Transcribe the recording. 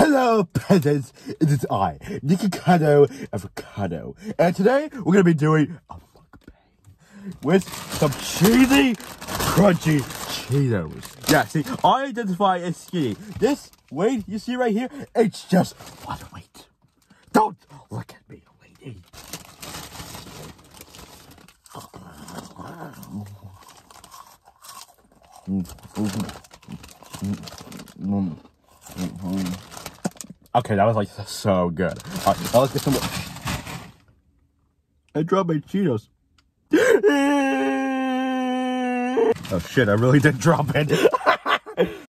Hello, peasants. It is I, Nikocado, Avocado. And today, we're going to be doing a mukbang with some cheesy, crunchy Cheetos. Yeah, see, I identify as skinny. This weight you see right here, it's just water weight. Don't look at me, lady. Okay, that was like so good. Alright, now let's get some more. I dropped my Cheetos. Oh shit, I really did drop it.